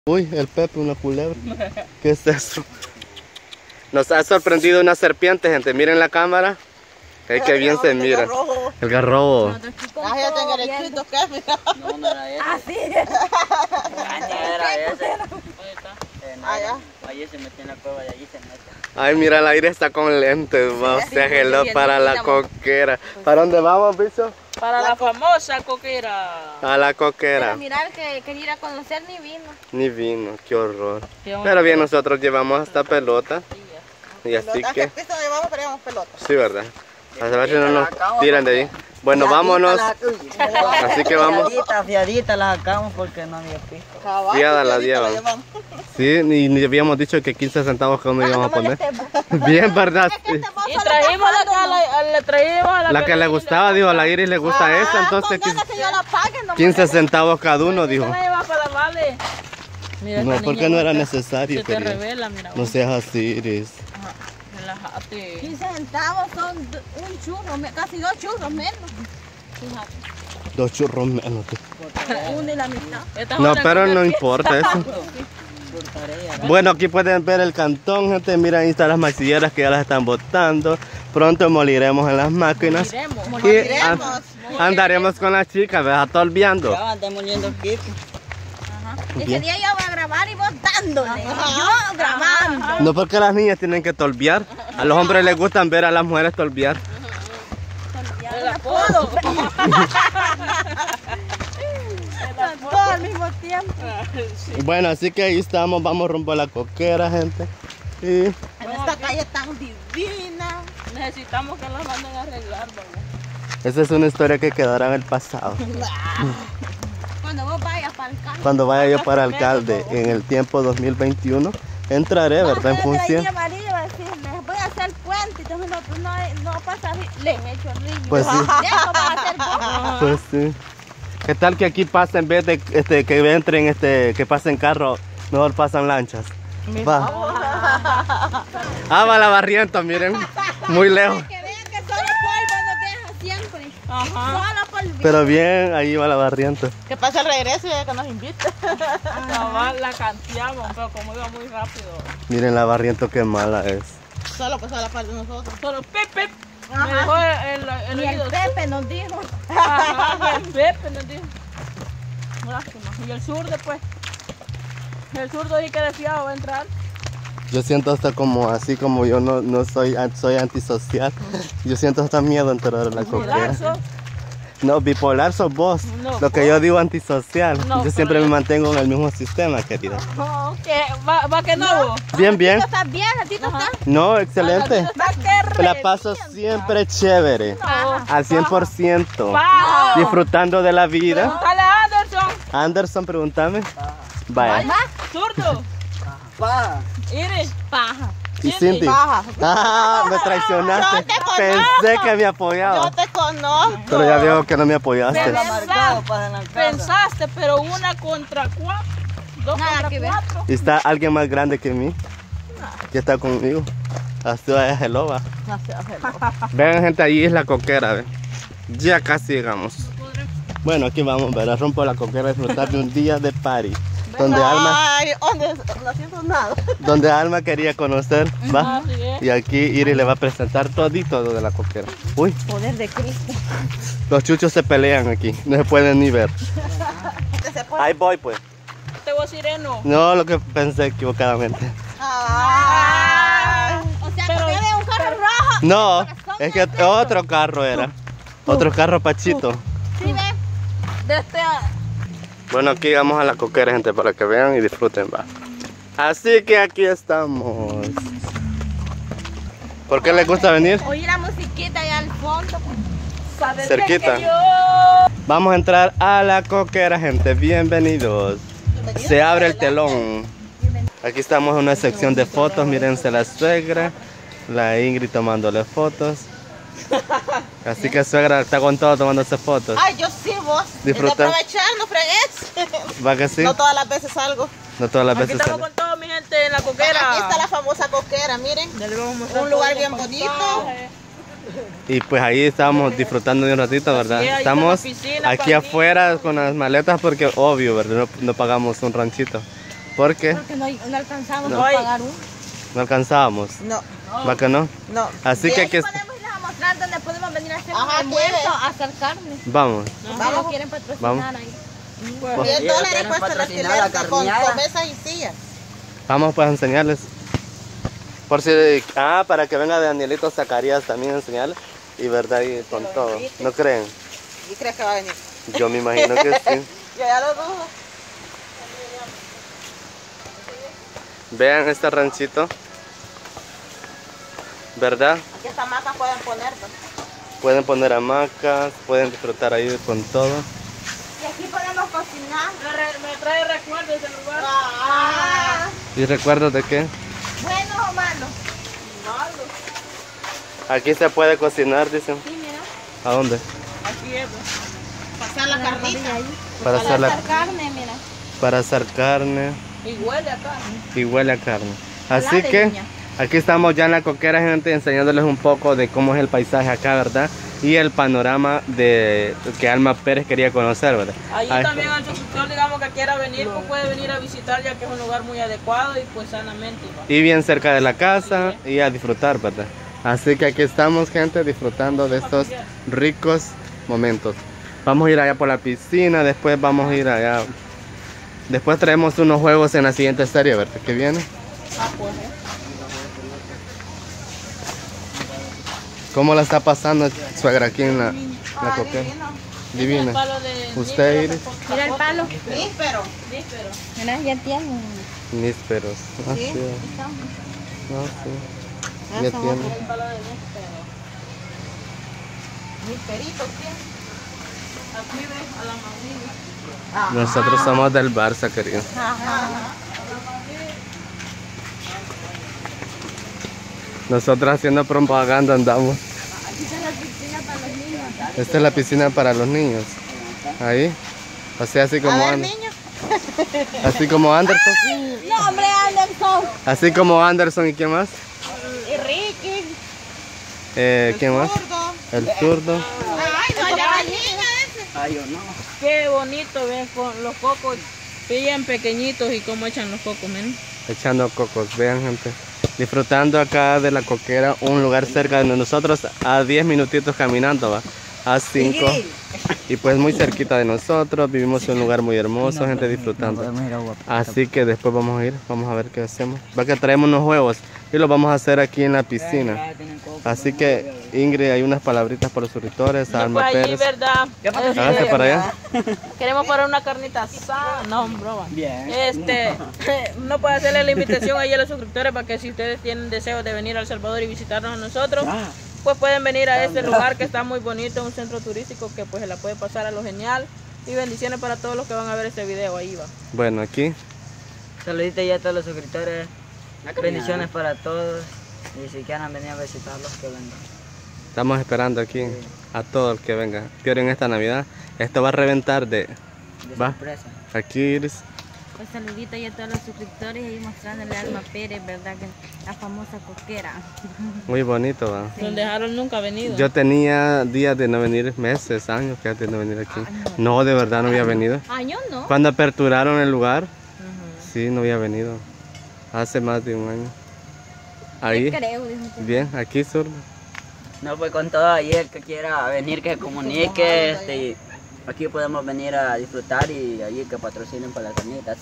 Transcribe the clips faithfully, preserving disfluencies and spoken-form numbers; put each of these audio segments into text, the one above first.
Uy, el Pepe, una culebra. ¿Qué es eso? Nos ha sorprendido una serpiente, gente. Miren la cámara. Ay, que bien se mira. El garrobo. Ah, ya tengo derechitos, ¿qué? Mira. No, no era ese. Ah, sí. Era ese. ¿Dónde está? Allá. Allí se metió en la cueva y allí se mete. Ay, mira, el aire está con lentes. Va, o sea, hello para la coquera. ¿Para dónde vamos, bicho? Para la famosa coquera. A la coquera. Pero mirar que quería ir a conocer ni vino. Ni vino, qué horror. Qué horror. Pero bien, nosotros llevamos hasta pelota. Y así Pelota, que... ¿qué piso llevamos? Pero llevamos pelota. Sí, ¿verdad? A ver si no nos tiran de ahí. Bueno, vámonos. Así que vamos. Fiadita, fiadita las sacamos porque no había piso. Caballo, Fiada la fiadita llevan. Sí, ni, ni habíamos dicho que quince centavos cada uno íbamos a poner. Bien, ¿verdad? Sí. Y trajimos la que, a la, le trajimos a la, La que le gustaba, dijo, a la Iris le gusta esta, entonces quince centavos cada uno, dijo. la lleva para vale. Mira, No, esta porque niña no era se- necesario, Se te querida. revela, mira. No seas así, Iris. Ajá, relájate. quince centavos son un churro, me- casi dos churros menos. Fíjate. Dos churros menos. Uno y la mitad. Esta es No, una pero que- no importa eso. Bueno, aquí pueden ver el cantón, gente. Miren, ahí están las maxilleras que ya las están botando. Pronto moliremos en las máquinas. Miremos. Y Moliremos. an- andaremos con las chicas, ¿verdad? Tolviando. Ya van moliendo kipi. Ese día yo voy a grabar y vos dándole. Yo grabando. No porque las niñas tienen que tolviar. A los hombres les gustan ver a las mujeres tolviar. El apodo. Todo al mismo tiempo. Bueno, así que ahí estamos. Vamos rumbo a la coquera, gente. Y En esta calle tan divina. Necesitamos que las manden a arreglar, ¿verdad? esa es una historia que quedará en el pasado. Cuando vos vayas para el campo. Cuando vaya yo para alcalde en el tiempo dos mil veintiuno, entraré, ¿verdad? En función. Amarillo va a decir, les voy a hacer puente, entonces no, no, no pasa, les echo el río. Pues sí. Eso va a hacer vos. Pues sí. ¿Qué tal que aquí pasa en vez de este, que entren, este, que pasen carros, mejor pasan lanchas? Va. Ah, va la barrienta, miren. Muy lejos. Que vean que solo polvo nos deja siempre. Ajá. Solo polvo. Pero bien, ahí va la barrienta. Que pase el regreso y ya que nos invite. Cabal, la canteamos, pero como iba muy rápido. Miren la barrienta que mala es. Solo pasó a la parte de nosotros. Solo Pepe. Me Ajá. dejó el, el, el Y el oído. Pepe nos dijo. Ajá, el Pepe nos dijo. Lástima. Y el sur después. El zurdo ahí que desfiado va a entrar. Yo siento hasta como así como yo no, no soy, soy antisocial. Yo siento hasta miedo de entrar a la coquera. Bipolar, No, bipolar sos vos. No, Lo que vos. yo digo antisocial. No, Yo siempre pero me yo- mantengo en el mismo sistema, querida. no, que va, va que no. vos? Bien, bien. ¿Estás bien? ¿A ti no Ajá. estás? No, excelente. Va que La paso siempre chévere. No. Al cien por ciento. Bajo. Disfrutando de la vida. Pregúntale a Anderson. Anderson, pregúntame. Vaya. Zurdo. Iris. Paja. Y Cindy. Baja. Ah, me traicionaste. Yo te conozco. Pensé que me Yo apoyaba. te conozco. Pero ya veo que no me apoyaste. Pensar, pensaste, pero una contra cuatro. Dos Nada contra que ver. cuatro. ¿Y está alguien más grande que mí? Que está conmigo. Así va, es el loba. Vean, gente, ahí es la coquera, ¿ve? Ya casi llegamos. Bueno, aquí vamos, ver, a rompo la coquera a disfrutar de un día de party. Donde Alma, Ay, ¿dónde? No siento nada. donde Alma quería conocer, va. Así es. Y aquí Iris le va a presentar todito de la coquera. Uy, Poder de Cristo. los chuchos se pelean aquí, no se pueden ni ver. Se puede. Ahí voy, pues. Te voy a sireno. No, lo que pensé equivocadamente. Ay. O sea, Pero- que viene un carro rojo. No, es que otro carro era. Otro carro Pachito. ¿Sí ves? De este. Bueno, aquí vamos a la coquera, gente, para que vean y disfruten, va. Así que aquí estamos. ¿Por qué les gusta venir? Oye la musiquita allá al fondo. ¿Sabes Cerquita. que yo? Vamos a entrar a la coquera, gente. Bienvenidos. Se abre el telón. Aquí estamos en una sección de fotos. Mírense la suegra, la Ingrid tomándole fotos. Así que suegra está con todo tomándose fotos. Ay, yo sí, vos. Disfruta. Es de aprovechar, no fregues. ¿Va que sí? No todas las veces salgo. No todas las Aquí veces estamos sale. con toda mi gente en la coquera. Aquí está la famosa coquera, miren. Ya le vamos a mostrar Un lugar todo bien el bonito. paisaje. Y pues ahí estábamos disfrutando de un ratito, ¿verdad? Así es, ahí Estamos está la piscina, aquí para afuera con las maletas porque obvio, ¿verdad? No, no pagamos un ranchito. ¿Por qué? Porque no, no alcanzamos No. a pagar uno. No alcanzábamos. No, ¿Va que no? no. Así que aquí Aquí está. podemos irles a mostrar donde podemos venir a hacer Ajá, un aquí almuerzo, ve. a hacer carne. Vamos. No, Vamos. si lo quieren patrocinar Vamos. ahí. Pues, diez ellos dólares quieren cuesta el patrocinar alquiler la de- con, carneada. con mesas y sillas. Vamos pues a enseñarles. Por si... Ah, para que venga de Danielito Zacarías también a enseñarles. Y verdad, y con todo. ¿No creen? ¿Y crees que va a venir? Yo me imagino que sí. Yo ya lo dudo. Vean este ranchito. ¿Verdad? Aquí estas macas pueden poner. pues. Pueden poner hamacas, pueden disfrutar ahí con todo. Y aquí podemos cocinar. Me, re- me trae recuerdos del lugar. Ah, ¿Y recuerdos de qué? ¿Buenos o malos? Malo. Aquí se puede cocinar, dicen. Sí, mira. ¿A dónde? Aquí es. pues. pasar la carnita. Ahí. Para hacer la, hacer carne, mira. para hacer carne Y huele a carne. y huele a carne. Así Ojalá de que viña. aquí estamos ya en la coquera, gente, enseñándoles un poco de cómo es el paisaje acá, ¿verdad? Y el panorama de que Alma Pérez quería conocer, ¿verdad? Allí Ay, también al suscriptor, digamos que quiera venir, pues puede venir a visitar ya que es un lugar muy adecuado y pues sanamente. ¿va? y bien cerca de la casa y a disfrutar, ¿verdad? Así que aquí estamos, gente, disfrutando de estos ricos momentos. Vamos a ir allá por la piscina, después vamos a ir allá. Después traemos unos juegos en la siguiente serie, ¿verdad? ¿Qué viene? Ah, pues, ¿eh? ¿Cómo la está pasando suegra aquí en la, en la Ah, coquera? divino. El Divina. palo de Usted, níspero, Iris. se Mira el palo. Níspero. níspero. Mira, ya tienen. Nísperos. Ah, Sí. sí. Ah, sí. Ah, Ya son tiene. otros. El palo de níspero. Nísperitos, ¿sí? Aquí ves a la mamilla. Ajá. Nosotros somos del Barça, querido. Ajá. Nosotros haciendo propaganda andamos. Aquí está la piscina para los niños. Esta es la piscina para los niños. Ahí. O sea, así A como, ver, An- niño. así como Anderson. No, hombre, Anderson. Así como Anderson y quién más. Y Ricky. Eh, ¿Quién más? Zurdo. El zurdo. Ay, no, ya va el niño ese. Ay, yo no. Qué bonito ves con los cocos bien pequeñitos y cómo echan los cocos, men. Echando cocos, vean, gente. Disfrutando acá de la coquera, un lugar cerca de nosotros, a diez minutitos caminando, va. A cinco. Y pues muy cerquita de nosotros, vivimos en un lugar muy hermoso, gente disfrutando. Podemos ir a Guapa. Así que después vamos a ir, vamos a ver qué hacemos. Va que traemos unos juegos y los vamos a hacer aquí en la piscina. Así que Ingrid, hay unas palabritas para los suscriptores, No, Alma pues allí, Pérez. ¿verdad? Hágase Este, para allá. queremos para una carnita asada. No, broma. Bien. Este, no puede hacerle la invitación ahí a los suscriptores para que si ustedes tienen deseo de venir a El Salvador y visitarnos a nosotros, Ah, pues pueden venir a este lugar que está muy bonito, un centro turístico que pues se la puede pasar a lo genial. Y bendiciones para todos los que van a ver este video, ahí va. Bueno, aquí saluditos ya a todos los suscriptores. Bendiciones para todos. Y si quieren venir a visitarlos, que vengan. estamos esperando aquí a todos los que vengan. Quieren esta Navidad. Esto va a reventar de... De Va. sorpresa. Aquí Iris. Pues saludito ya a todos los suscriptores y mostrándole a Alma Pérez, ¿verdad? Que la famosa coquera. Muy bonito, va. Donde Harold nunca ha venido. Yo tenía días de no venir, meses, años que de no venir aquí. No, de verdad no había venido. Años no. Cuando aperturaron el lugar, Ujú. sí, no había venido. Hace más de un año. Ahí, Creo, dijo que- bien, aquí zurdo. No, pues con todo ahí el que quiera venir, que comunique. Este, y aquí podemos venir a disfrutar y allí que patrocinen para las carnitas.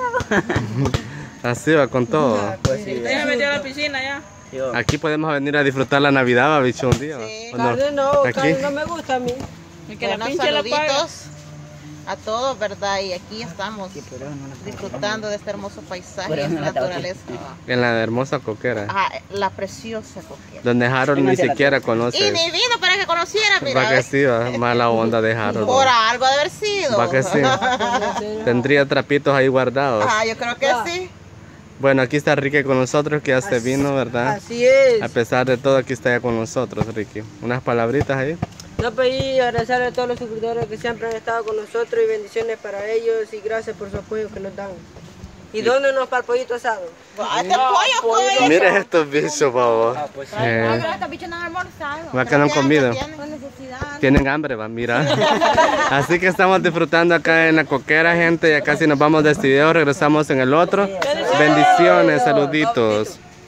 Así va con todo. Pues sí, ¿Usted se metió a la piscina ya? sí, va. Aquí podemos venir a disfrutar la Navidad, va, bicho, un día. ¿va? Sí. ¿O no? No, Aquí. carne no me gusta a mí. El que la Buenos pinche la paga. saluditos a todos, ¿verdad? Y aquí estamos Sí, pero no la- disfrutando de este hermoso paisaje Pero y no la tengo naturaleza. En la hermosa coquera. Ajá, la preciosa coquera. Donde Harold ni siquiera conoce. Y ni vino para que conociera, mira. Va que sí, va. Mala onda de Harold. Por va. algo de haber sido. Va que sí. Tendría trapitos ahí guardados. Ah, yo creo que sí. Bueno, aquí está Ricky con nosotros, que ya se vino, ¿verdad? Así es. A pesar de todo, aquí está ya con nosotros, Ricky. Unas palabritas ahí. No pedí agradecer a todos los suscriptores que siempre han estado con nosotros y bendiciones para ellos y gracias por su apoyo que nos dan. ¿Y dónde nos para el pollito asado? Este pollo con Miren estos bichos, babo. Eh, Estos bichos no han almorzado. va que no han comido. Con necesidad. Tienen hambre, va, mira. Así que estamos disfrutando acá en la coquera, gente. Ya casi nos vamos de este video. Regresamos en el otro. Bendiciones, saluditos.